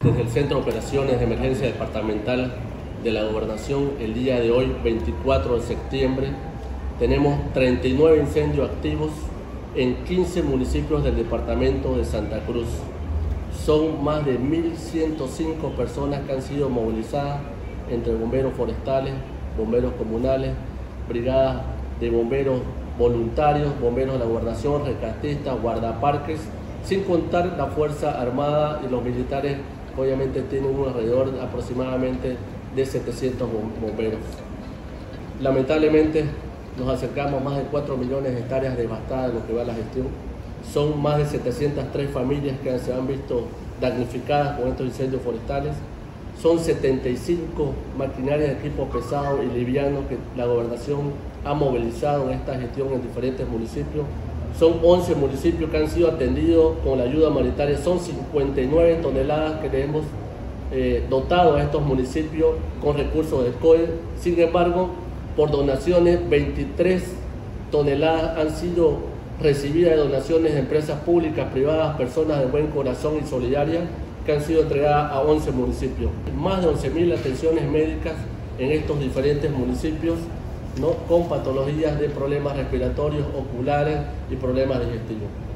Desde el Centro de Operaciones de Emergencia Departamental de la Gobernación, el día de hoy, 24 de septiembre, tenemos 39 incendios activos en 15 municipios del departamento de Santa Cruz. Son más de 1.105 personas que han sido movilizadas entre bomberos forestales, bomberos comunales, brigadas de bomberos voluntarios, bomberos de la Gobernación, rescatistas, guardaparques, sin contar la Fuerza Armada y los militares, que obviamente tienen un alrededor aproximadamente de 700 bomberos. Lamentablemente nos acercamos a más de 4 millones de hectáreas devastadas en lo que va a la gestión. Son más de 703 familias que se han visto damnificadas con estos incendios forestales. Son 75 maquinarias de equipos pesados y livianos que la Gobernación ha movilizado en esta gestión en diferentes municipios. Son 11 municipios que han sido atendidos con la ayuda humanitaria. Son 59 toneladas que le hemos dotado a estos municipios con recursos del COE. Sin embargo, por donaciones, 23 toneladas han sido recibidas de donaciones de empresas públicas, privadas, personas de buen corazón y solidarias, que han sido entregadas a 11 municipios. Más de 11.000 atenciones médicas en estos diferentes municipios, ¿no?, con patologías de problemas respiratorios, oculares y problemas digestivos.